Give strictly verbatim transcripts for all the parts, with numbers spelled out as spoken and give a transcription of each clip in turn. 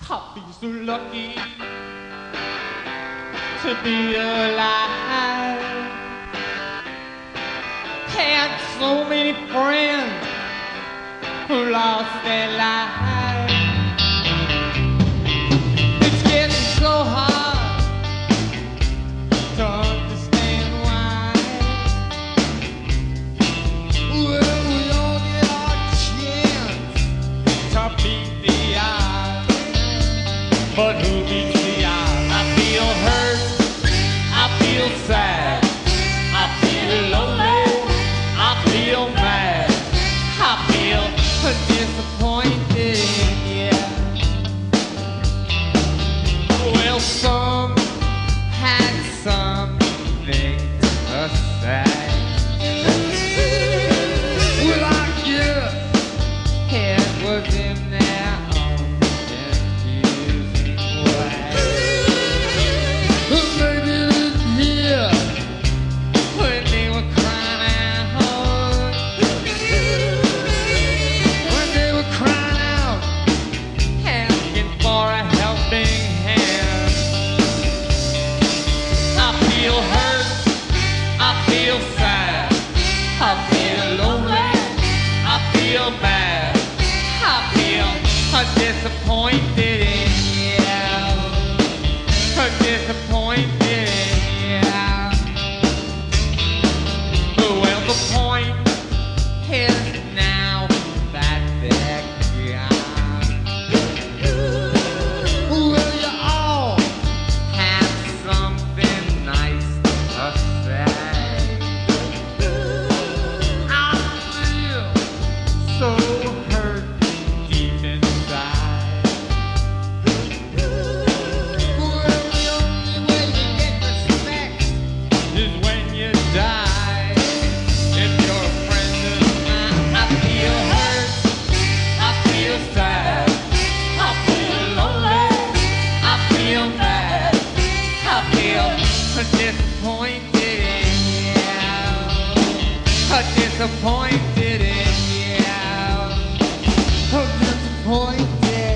I'll be so lucky to be alive. Had so many friends who lost their lives. It's getting so hard to understand why. Well, we all get our chance to beat the odds, but who beats the odds? I feel hurt, I feel sad, I feel lonely, I feel mad, I feel disappointed, yeah. Well, some had something to say. Well, I guess it was in their own confusing way. Maybe they didn't hear when they were crying out. When they were crying out, asking for a helping hand. I feel hurt, I feel sad, I feel lonely, I feel bad, I feel disappointed in you, disappointed in you. Well, the point is now that they're gone. Well, you all have something nice to say. I feel so hurt deep inside. Well, the only way you get respect is when you die. If you're a friend of mine, I feel hurt, I feel sad, I feel lonely, I feel mad, I feel disappointed in you, disappointed in you, disappointed.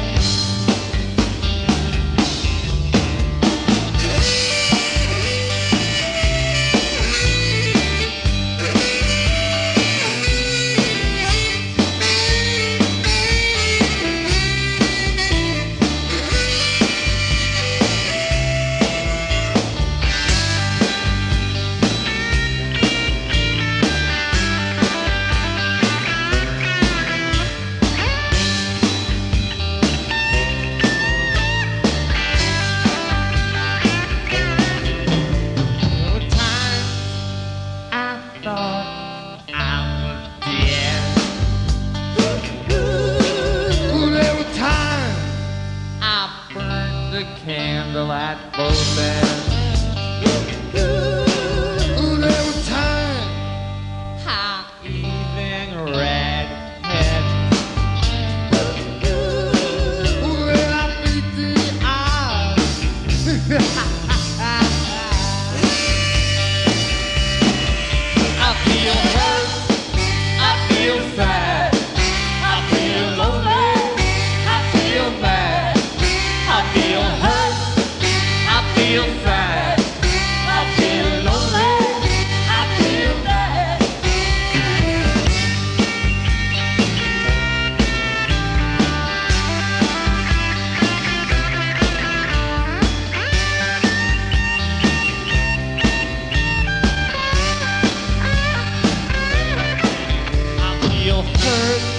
There were times I thought I was dead. There were times I burned the candle at both ends. There were times I even read head. Well, I beat the odds. I feel hurt, I feel sad, I feel lonely, I feel mad, I feel hurt, I feel sad, I feel lonely, I feel mad. I feel hurt,